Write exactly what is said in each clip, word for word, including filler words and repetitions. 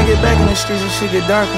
I get back in the streets, this shit get darker.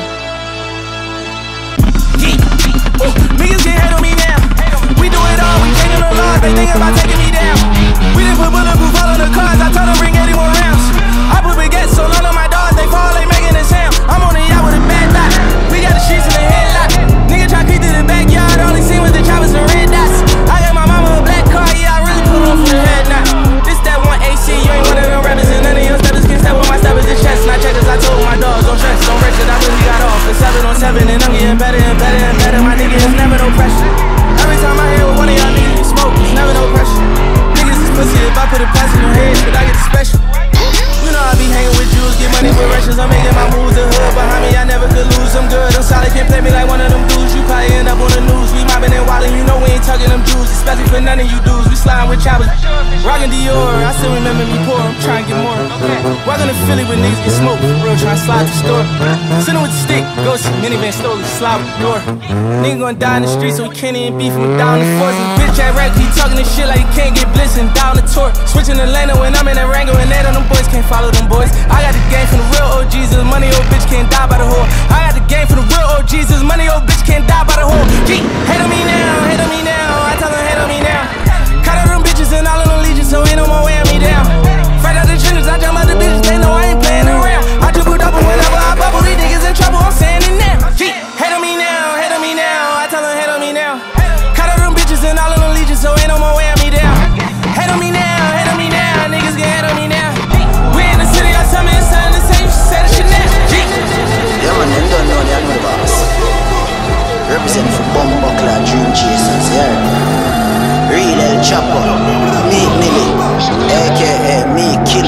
Oh, niggas get hate on me now. We do it all, we can't the laws, they think about taking me down. We didn't put bulletproof all on the cars, I told them bring eighty-one rounds. I put baguettes on all of my dogs, they fall, they making a sound. I'm on the yacht with a bad dot, we got the streets in the headlock. Nigga try to creep through the backyard, all he seen was the choppers and red dots. I got my mama a black car, yeah, I really put on from the head knot. This that one A C, you ain't one of them rappers, and none of your steppers can step with my steppers in chest. And I check cause I told my dogs, don't stress, don't rush it, I really got off. It's seven on seven, and I'm getting better and better and better. My nigga is never no pressure. Every time I hear with one of y'all niggas, you smoke, it's never no pressure. Niggas is pussy, if I put a pass in your head, but I get the special. You know I be hanging with Jews, get money with Russians, I'm making my moves. The hood behind me, I never could lose, I'm good, I'm solid, can't play me like one of them dudes. You probably end up on the news, we mobbing and wildin', you know we ain't tugging them Jews, especially for none of you dudes, we sliding with choppers. Rockin' Dior, I still remember me poor, I'm trying to get more. Walking to Philly with niggas get smoked, for real, trying to slide to the store. Sitting with the stick, go see minivan slowly, slide with the door. Nigga gonna die in the street, so we can't even beef him down the force. And bitch ass rap, he talking this shit like he can't get blitzed and down the tour. Switching the lane when I'm in that Rango and that on them boys can't follow them boys. I got the game from the real O Gs, this money old bitch can't die by the whore. I got the game from the real O Gs, this money old bitch can't die by the whore. G, hate on me now, hate on me now, I tell them hate on me now. Cut all them bitches and all of them legions, so ain't no more wearing me down. Fight out the trenches, I jump out the bitches, they know I ain't playing around. I triple double whenever I bubble, these niggas in trouble, I'm saying it now. G, hate on me now, hate on me now, I tell them hate on me now. Cut all them bitches and all of them legions, so ain't no more wearing me down. Hate on me now, hate on me now, niggas get hate on me now. We in the city, I tell me it's something to say, you should say the shit now. G. Yeah man, them don't know the animal boss. Represent for Bumbuckler, Dream Chasers, yeah. Real El Chapo, Meek Millie, aka Me Killy.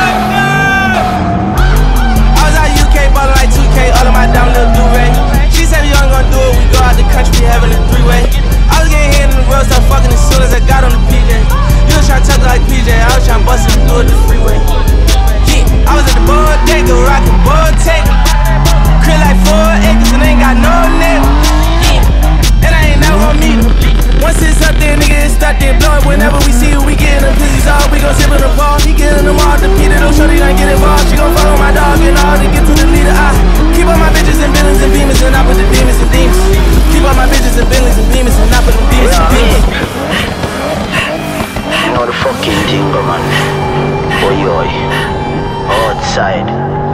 I was out U K, ballin' like two K, all of my down little Blu-ray. She said we ain't gonna do it, we go out the country, having a three-way. I was getting hit in the road, start fucking as soon as I got on the P J. You was tryna tuck like P J, I was tryna bust it through the freeway. Yeah, I was at the bodega, rockin' Bottega. Crib like four acres and ain't got no name. Yeah, and I ain't never gonna meet him. Once it's up there, nigga, it's stuck there, blow it. Whenever we see you, we gettin' them pussies off. We gon' sip in the ball, he gettin' them all. The Peter, don't show they don't get involved. She gon' follow my dog and all to get to the leader. I keep all my bitches in Billings and Beamers, and I put the demons in demons. Keep all my bitches in Billings and Beamers, and I put the demons in demons. You know the fucking jingle, man. Boy, yoy. Outside.